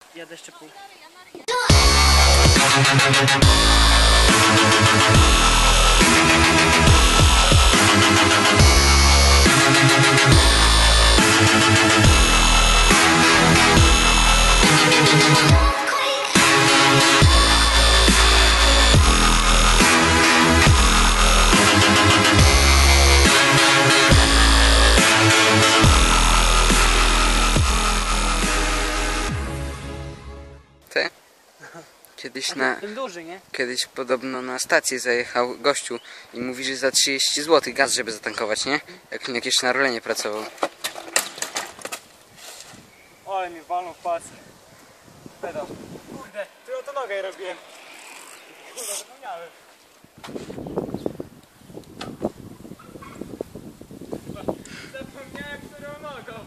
Jadę jeszcze pół. Ty? Duży, nie? Kiedyś podobno na stację zajechał gościu i mówi, że za 30 zł gaz, żeby zatankować, nie? Jak jakieś na rolenie pracował. Ale mi walną w pas. Pedał. Kurde, ty to nogę robiłem. Kurde, zapomniałem. Zapomniałem, którą nogą.